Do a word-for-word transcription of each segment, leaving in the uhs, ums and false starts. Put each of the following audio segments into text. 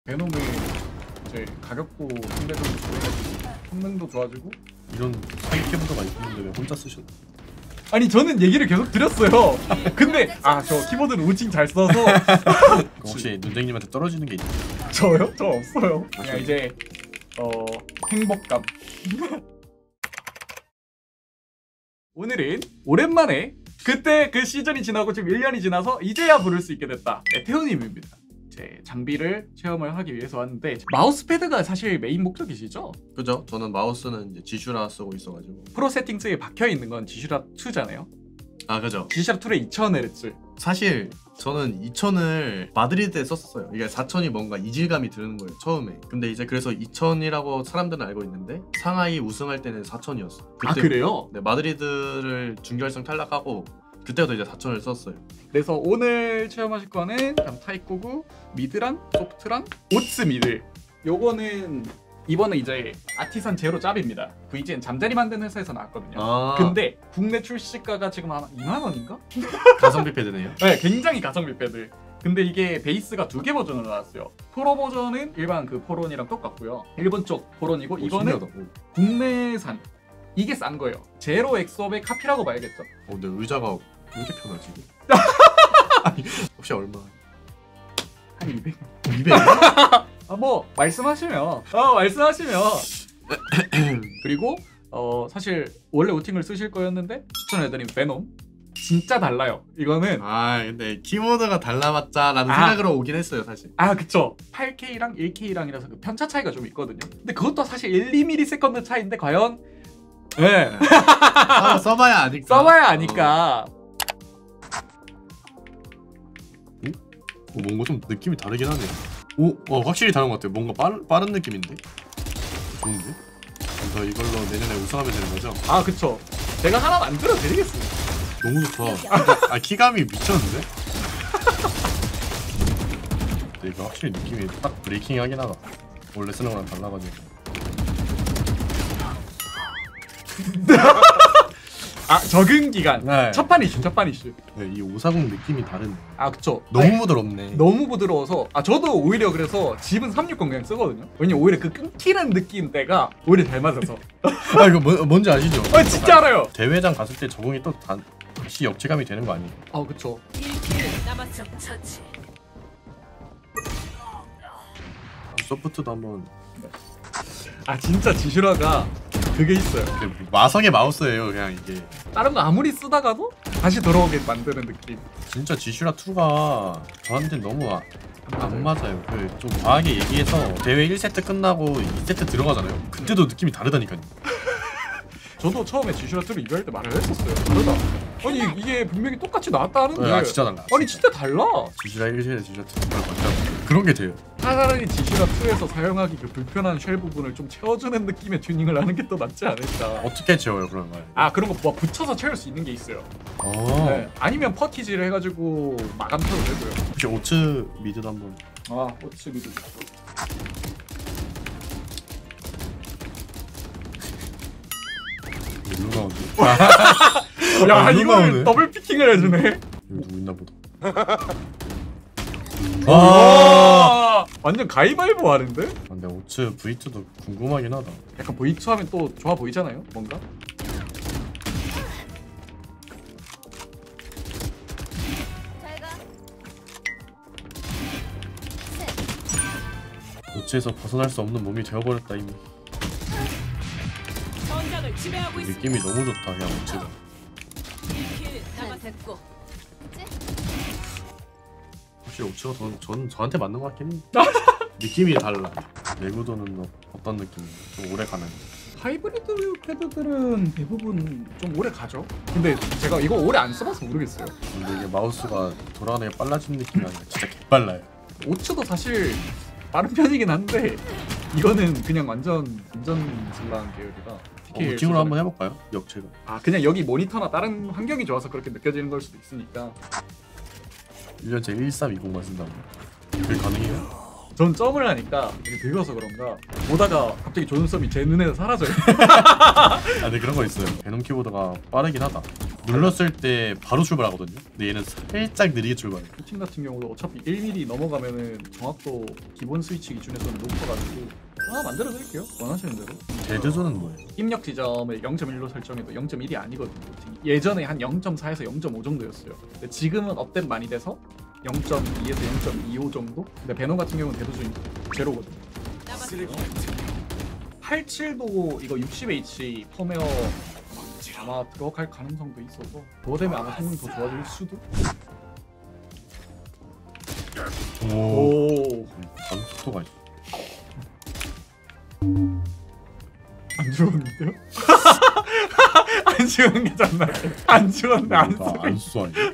베놈이 이제 가격도 상대적으로 저렴해지고 성능도 좋아지고 이런 사기 키보드가 있는데 왜 혼자 쓰셨? 아니 저는 얘기를 계속 드렸어요. 근데 아 저 키보드는 우칭 잘 써서 혹시 눈쟁님한테 떨어지는 게 있나요? 저요? 저 없어요. 그냥 이제 어 행복감. 오늘은 오랜만에 그때 그 시즌이 지나고 지금 일 년이 지나서 이제야 부를 수 있게 됐다. 에테오님입니다. 제 장비를 체험을 하기 위해서 왔는데 마우스패드가 사실 메인 목적이시죠? 그죠? 저는 마우스는 이제 지슈라 쓰고 있어가지고. 프로 세팅스에 박혀 있는 건 지슈라 투잖아요. 아 그죠. 지슈라 투의 이천 헤르츠. 사실 저는 이천을 마드리드에 썼었어요. 이게 사천이 뭔가 이질감이 드는 거예요 처음에. 근데 이제 그래서 이천이라고 사람들은 알고 있는데 상하이 우승할 때는 사천이었어. 아 그래요? 네, 마드리드를 준결승 탈락하고 그때부터 이제 사천을 썼어요. 그래서 오늘 체험하실 거는 타이코구, 미드랑 소프트랑 오츠 미드. 요거는 이번에 이제 아티산 제로 짭입니다. 브이지엔 잠자리 만드는 회사에서 나왔거든요. 아 근데 국내 출시가가 지금 한 이만 원인가? 가성비 패드네요. 네, 굉장히 가성비 패드. 근데 이게 베이스가 두 개 버전으로 나왔어요. 프로 버전은 일반 그 포론이랑 똑같고요. 일본 쪽 포론이고, 이거는 신기하다. 국내산. 이게 싼 거예요. 제로 엑소업의 카피라고 봐야겠죠. 어, 근데 의자가 왜 이렇게 편하지? 아니, 혹시 얼마? 한 이백. 이백? 아, 뭐 말씀하시면 어 말씀하시면 그리고 어 사실 원래 오팅을 쓰실 거였는데 추천해드린 베놈 진짜 달라요. 이거는 아 근데 키보드가 달라봤자라는 아. 생각으로 오긴 했어요 사실. 아 그쵸, 팔 케이랑 일 케이랑이라서 그 편차 차이가 좀 있거든요. 근데 그것도 사실 일, 이 밀리세컨드 차이인데 과연 네. 써, 써봐야 아니까. 써봐야 아니까. 어. 어, 뭔가 좀 느낌이 다르긴 하네요. 오, 어, 확실히 다른 것 같아요. 뭔가 빠른, 빠른 느낌인데? 좋은데? 그래서 이걸로 내년에 우승하면 되는 거죠? 아 그쵸, 제가 하나 만들어 드리겠습니다. 너무 좋다. 아, 키감이 미쳤는데? 근데 이거 확실히 느낌이 딱 브레이킹하긴 하다. 원래 쓰는 거랑 달라가지고. 아 적응 기간. 네. 첫판 이슈 첫판 이슈. 네, 이 오사공 느낌이 다르네. 아 그쵸. 너무 아니, 부드럽네. 너무 부드러워서 아 저도 오히려 그래서 집은 삼육십 그냥 쓰거든요. 왜냐면 오히려 그 끊기는 느낌 때가 오히려 잘 맞아서. 아, 이거 뭐, 뭔지 아시죠? 아 진짜 알아요. 대회장 갔을 때 적응이 또 다, 다시 역체감이 되는 거 아니에요? 아 그쵸. 소프트도 한번. 아 진짜 지슈라가 그게 있어요. 마성의 마우스예요 그냥 이게. 다른 거 아무리 쓰다가도 다시 돌아오게 만드는 느낌. 진짜 지슈라 투가 저한테는 너무 아, 안 맞아요. 그 좀 과하게 얘기해서 대회 일 세트 끝나고 이 세트 들어가잖아요. 그때도 느낌이 다르다니까요. 저도 처음에 지슈라 투를 리뷰할 때 말을 했었어요. 다르다. 아니 이게 분명히 똑같이 나왔다는데. 아 진짜 달라. 아니 진짜 달라. 지슈라 일 세트 지슈라 투 정말 맞다. 그런 게 돼요. 차라리 지슈라 투에서 사용하기 그 불편한 쉘 부분을 좀 채워주는 느낌의 튜닝을 하는 게 더 낫지 않을까. 어떻게 채워요 그런 말? 아 그런 거 뭐 붙여서 채울 수 있는 게 있어요. 어. 네. 아니면 퍼티지를 해가지고 마감 켜도 되고요. 혹시 오츠 미드도 한번. 아 오츠 미드. 누가 오지? 야 아, 누가 이걸 오네? 더블 피킹을 해주네. 여기 누구 있나 보다. 와 완전 가위바위보 하는데? 아, 근데 오츠 브이투도 궁금하긴 하다. 약간 브이투 하면 또 좋아 보이잖아요 뭔가? 오츠에서 벗어날 수 없는 몸이 되어버렸다 이미. 느낌이 너무 좋다 그냥 오츠가. 확실히 오츠가 전, 전 저한테 맞는 것 같긴 해. 느낌이 달라. 내구도는 뭐 어떤 느낌이야? 좀 오래 가는. 하이브리드 패드들은 대부분 좀 오래 가죠. 근데 제가 이거 오래 안 써봐서 모르겠어요. 근데 이게 마우스가 돌아가는 게 빨라지는 느낌이 아니라 진짜 개빨라요. 오츠도 사실 빠른 편이긴 한데 이거는 그냥 완전 완전 질라한 계열이라. 어, 오팅으로 한번 해볼까요? 역체가. 아 그냥 여기 모니터나 다른 환경이 좋아서 그렇게 느껴지는 걸 수도 있으니까. 일 년째 일삼이공만 쓴다고. 그게 가능해요? 전 점을 하니까 되게 늙어서 그런가 보다가 갑자기 존썸이 제 눈에서 사라져요. 아 근데 그런 거 있어요. 베놈 키보드가 빠르긴 하다. 눌렀을 때 바로 출발하거든요. 근데 얘는 살짝 느리게 출발해. 코팅 같은 경우도 어차피 일 밀리미터 넘어가면은 정확도 기본 스위치 기준에서는 높아가지고 하나 만들어 드릴게요. 원하시는 대로. 데드존은 뭐예요? 입력 지점을 영 점 일로 설정해도 영 점 일이 아니거든요. 예전에 한 영 점 사에서 영 점 오 정도였어요. 근데 지금은 업데이트 많이 돼서 영 점 이에서 영 점 이오 정도? 근데 베놈 같은 경우는 데드존이 제로거든요. 팔십칠도 이거 육십 에이치 펌웨어 아마 들어갈 가능성도 있어서 그거 되면 아마 성능이 더 좋아질 수도? 오. 오. 반응 속도가 있어. 안 죽었는데요? 안 죽은 게 장난이야. 안 죽었는데 안 아, 죽어. 안수 아니야?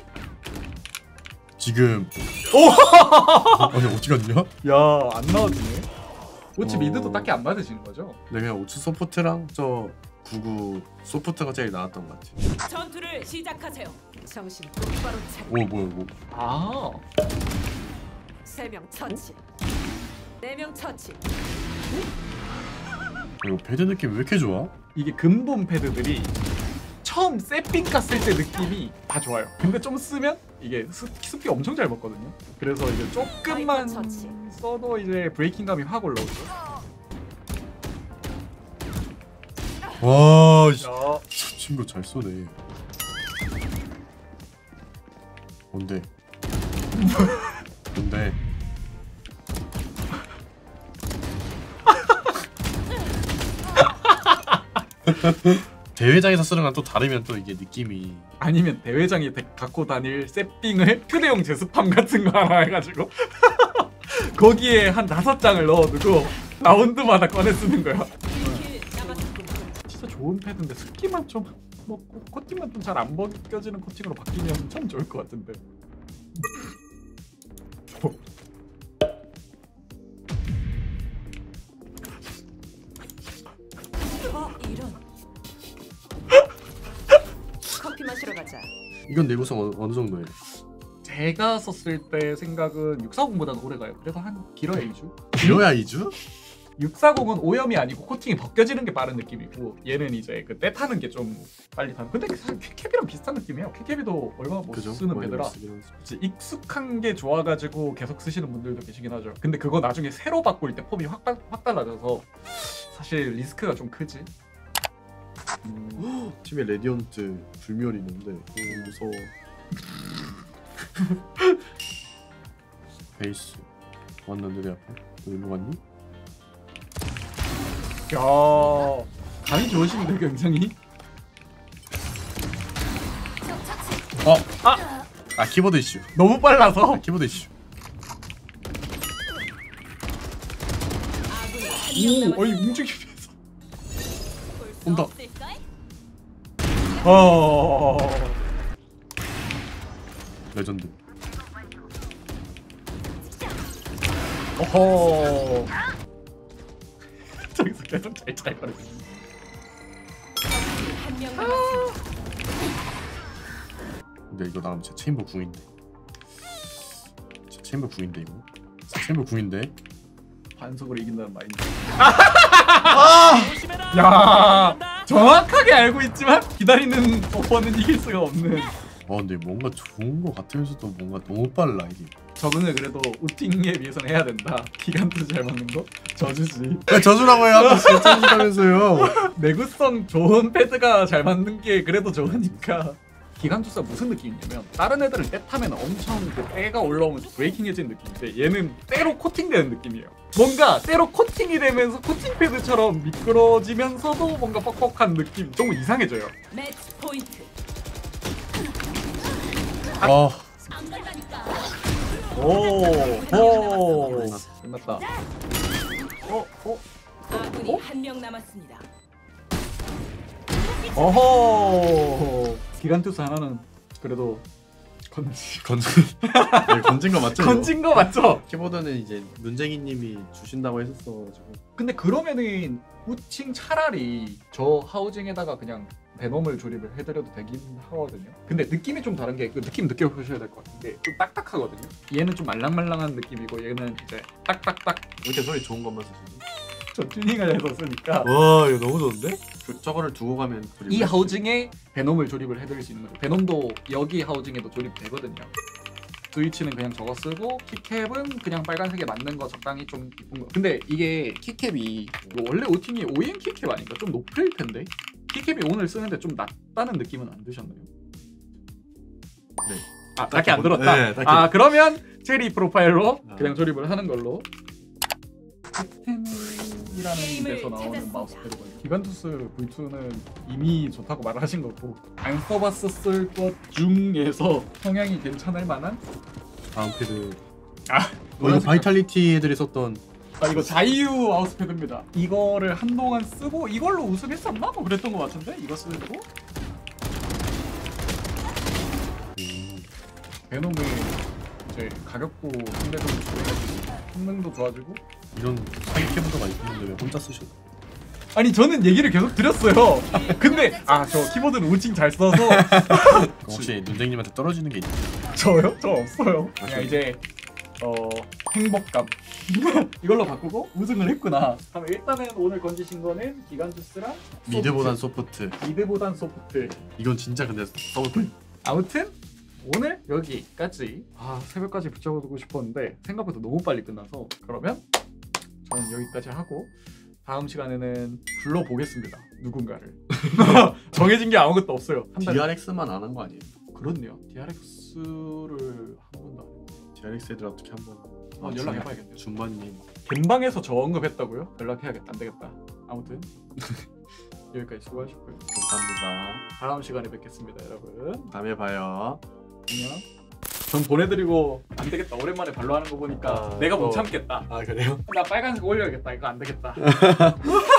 지금 오! 아니 어떻게 갔냐? 야, 안 나와주네. 오치 어. 미드도 딱히 안 맞으시는 거죠? 네 그냥 오츠 소프트랑 저 구구 소프트가 제일 나았던 것 같아. 전투를 시작하세요. 정신 똑바로 차려. 오 뭐야 뭐. 아, 세 명 처치. 네 명 처치. 이거 패드 느낌 왜 이렇게 좋아? 이게 근본 패드들이 처음 세핑 깠을 때 느낌이 다 좋아요. 근데 좀 쓰면 이게 스, 스피 엄청 잘 먹거든요. 그래서 이제 조금만 아이고, 처치. 써도 이제 브레이킹감이 확 올라오죠. 와, 씨. 야, 저 친구 잘 쏘네. 뭔데? 뭔데? 대회장에서 쓰는 건 또 다르면 또 이게 느낌이. 아니면 대회장에 데- 갖고 다닐 세핑을 휴대용 제스팜 같은 거 하나 해가지고 거기에 한 다섯 장을 넣어두고 라운드마다 꺼내 쓰는 거야. 킬 남았습니다. 진짜 좋은 패드인데 습기만 좀 먹고 코팅만 좀 잘 안 벗겨지는 코팅으로 바뀌면 참 좋을 것 같은데. 어 이런. 커피 마시러 가자. 이건 내구성 어느, 어느 정도예요? 제가 썼을 때 생각은 육사공보다는 오래 가요. 그래서 한 길어야 이 주. 길어야 이 주? 육사공은 오염이 아니고 코팅이 벗겨지는 게 빠른 느낌이고 얘는 이제 그 때 타는 게 좀 빨리 타는. 근데 사실 캡캡이랑 비슷한 느낌이에요. 캡캡이도 얼마 못 그죠? 쓰는 많이 패드라 못 쓰긴 하지. 이제 익숙한 게 좋아가지고 계속 쓰시는 분들도 계시긴 하죠. 근데 그거 나중에 새로 바꿀 때 폼이 확, 바- 확 달라져서 사실 리스크가 좀 크지. 음, 팀에 레디언트 불멸이 있는데 오, 무서워. 베이스 왔는데 내 앞에 너 일로 갔니? 야, 감이 좋으신데 굉장히. 어! 아! 아 키보드 이슈. 너무 빨라서. 아, 키보드 이슈. 아군이 오, 한명 남았. 어이 움직이면서. 온다. 어. 레전드. 어허. 저기서 계속 잘잘거리고. 한명 남았습니다. 근데 이거 나가면 제 체인버 궁인데. 제 체인버 궁인데 이거. 제 체인버 궁인데. 반속으로 이긴다는 마인드. 야, 정확하게 알고 있지만 기다리는 버퍼는 이길 수가 없는. 아 근데 뭔가 좋은 거 같으면서도 뭔가 너무 빨라 이게. 적응을 그래도 우팅에 비해서는 해야 된다. 기간도 잘 맞는 거 저주지. 왜 저주라고 해요? 아까 진짜 저주라면서요. 내구성 좋은 패드가 잘 맞는 게 그래도 좋으니까. 기간투사 무슨 느낌이냐면 다른 애들은 때 타면 엄청 그 때가 올라오면서 브레이킹해지는 느낌인데 얘는 때로 코팅되는 느낌이에요. 뭔가 때로 코팅이 되면서 코팅 패드처럼 미끄러지면서도 뭔가 뻑뻑한 느낌. 조금 이상해져요. 매치 포인트. 아 오, 오, 끝났다. 어, 어, 아군이 한명 남았습니다. 어허. 기간투사 하나는 그래도 건지. 건진. 네, 건진 거 맞죠? 건진 거 맞죠? 키보드는 이제 문쟁이님이 주신다고 했었어가지고. 근데 그러면은 우칭 차라리 저 하우징에다가 그냥 베놈을 조립을 해드려도 되긴 하거든요. 근데 느낌이 좀 다른 게 그 느낌 느껴보셔야 될 것 같은데 좀 딱딱하거든요. 얘는 좀 말랑말랑한 느낌이고 얘는 이제 딱딱딱. 왜 이렇게 소리 좋은 것만 쓰시지? 저 튜닝을 해서 쓰니까 와 이거 너무 좋은데? 그, 저거를 두고 가면 이 하우징에 베놈을 조립을 해드릴 수 있는 거죠. 베놈도 여기 하우징에도 조립되거든요. 스위치는 그냥 저거 쓰고 키캡은 그냥 빨간색에 맞는 거 적당히 좀 이쁜 거. 근데 이게 키캡이 이거 원래 오팅이 오이엠 키캡 아닌가? 좀 높을 텐데 키캡이 오늘 쓰는데 좀 낮다는 느낌은 안 드셨나요? 네. 아 딱히 안 들었다? 네, 딱히. 아 그러면 체리 프로파일로 아. 그냥 조립을 하는 걸로. 시스템이라는 게임을 데서 나오는 찾았습니다. 마우스패드거든요. 기간투스 브이 투는 이미 좋다고 말을 하신 거고 안 써봤었을 것 중에서 성향이 괜찮을 만한 다음 패드. 아 어, 이거 노란색 바이탈리티 애들이 썼던. 아 이거 자유 마우스패드입니다. 이거를 한동안 쓰고 이걸로 우승했었나? 뭐 그랬던 것 같은데 이거 쓰고 음. 베놈이 이제 가격도 상대적으로 저렴해지고 성능도 좋아지고. 이런 사기 키보드가 있는데 왜 혼자 쓰셨어? 아니 저는 얘기를 계속 드렸어요. 근데 아 저 키보드는 우칭 잘 써서 혹시 눈쟁님한테 떨어지는 게 있나요? 저요? 저 없어요. 아, 그냥 저- 이제 어 행복감 이걸로 바꾸고 우승을 했구나. 그럼 일단은 오늘 건지신 거는 기간투스랑 미드보단 소프트. 소프트. 미드보단 소프트. 이건 진짜 근데 써볼 아무튼 오늘 여기까지. 아 새벽까지 붙여두고 싶었는데 생각보다 너무 빨리 끝나서 그러면 저는 여기까지 하고 다음 시간에는 불러보겠습니다. 누군가를. 정해진 게 아무것도 없어요. 한 달. 디알엑스만 안 한 거 아니에요? 그렇네요. 디알엑스를 한 번도 안 했어요. 디알엑스 애들 어떻게 한번 어, 연락해봐야겠네요. 준반님. gem방에서 저 언급했다고요? 연락해야겠다. 안 되겠다. 아무튼 여기까지 수고하셨고요. 감사합니다. 다음 시간에 뵙겠습니다, 여러분. 다음에 봐요. 안녕. 전 보내드리고 안 되겠다. 오랜만에 발로 하는 거 보니까 아, 내가 못 어. 참겠다. 아 그래요? 나 빨간색 올려야겠다. 이거 안 되겠다.